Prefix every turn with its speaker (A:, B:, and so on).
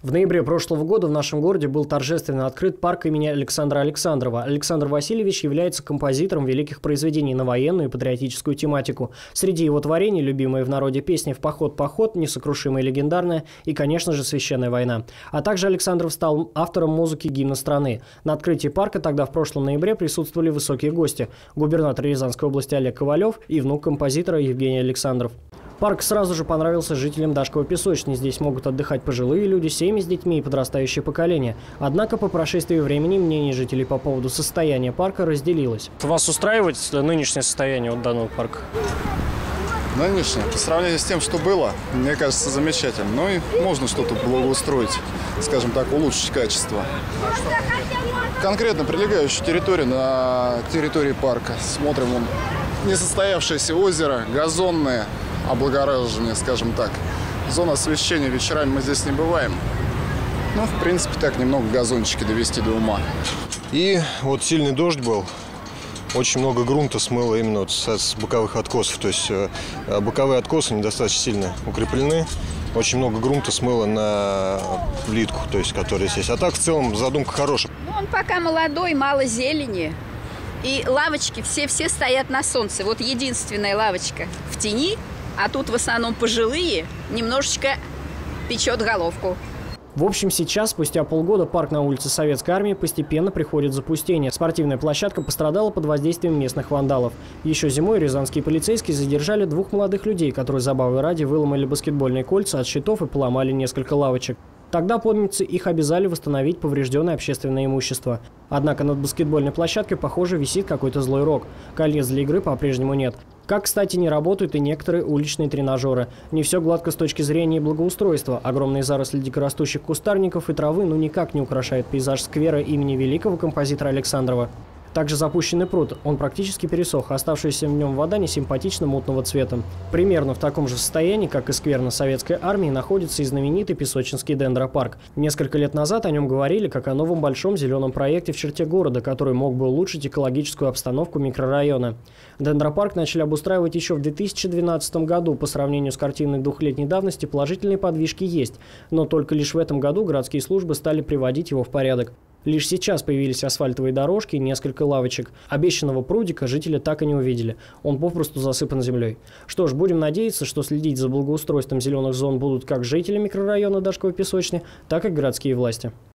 A: В ноябре прошлого года в нашем городе был торжественно открыт парк имени Александра Александрова. Александр Васильевич является композитором великих произведений на военную и патриотическую тематику. Среди его творений любимые в народе песни «В поход, поход», «Несокрушимая и легендарная» и, конечно же, «Священная война». А также Александров стал автором музыки гимна страны. На открытии парка тогда в прошлом ноябре присутствовали высокие гости – губернатор Рязанской области Олег Ковалев и внук композитора Евгений Александров. Парк сразу же понравился жителям Дашковой песочни. Здесь могут отдыхать пожилые люди, семьи с детьми и подрастающее поколение. Однако по прошествии времени мнение жителей по поводу состояния парка разделилось. Вас устраивает нынешнее состояние данного парка?
B: Нынешнее, по сравнению с тем, что было, мне кажется, замечательно. Но и можно что-то благоустроить, скажем так, улучшить качество. Конкретно прилегающую территорию на территории парка смотрим несостоявшееся озеро, газонное облагораживание, скажем так. Зона освещения вечерами мы здесь не бываем. Ну, в принципе, так немного газончики довести до ума.
C: И вот сильный дождь был. Очень много грунта смыло именно вот с боковых откосов. То есть боковые откосы недостаточно сильно укреплены. Очень много грунта смыло на плитку, то есть, которая здесь. А так, в целом, задумка хорошая.
D: Ну, он пока молодой, мало зелени. И лавочки все стоят на солнце. Вот единственная лавочка в тени, а тут в основном пожилые, немножечко печет головку.
A: В общем, сейчас, спустя полгода, парк на улице Советской Армии постепенно приходит в запустение. Спортивная площадка пострадала под воздействием местных вандалов. Еще зимой рязанские полицейские задержали двух молодых людей, которые забавы ради выломали баскетбольные кольца от щитов и поломали несколько лавочек. Тогда подданные их обязали восстановить поврежденное общественное имущество. Однако над баскетбольной площадкой, похоже, висит какой-то злой рок. Колец для игры по-прежнему нет. Как, кстати, не работают и некоторые уличные тренажеры. Не все гладко с точки зрения благоустройства. Огромные заросли дикорастущих кустарников и травы никак не украшают пейзаж сквера имени великого композитора Александрова. Также запущенный пруд, он практически пересох, оставшаяся в нем вода несимпатично мутного цвета. Примерно в таком же состоянии, как и сквер на Советской Армии, находится и знаменитый Песочинский дендропарк. Несколько лет назад о нем говорили как о новом большом зеленом проекте в черте города, который мог бы улучшить экологическую обстановку микрорайона. Дендропарк начали обустраивать еще в 2012 году. По сравнению с картиной двухлетней давности положительные подвижки есть, но только лишь в этом году городские службы стали приводить его в порядок. Лишь сейчас появились асфальтовые дорожки и несколько лавочек. Обещанного прудика жители так и не увидели. Он попросту засыпан землей. Что ж, будем надеяться, что следить за благоустройством зеленых зон будут как жители микрорайона Дашковой песочни, так и городские власти.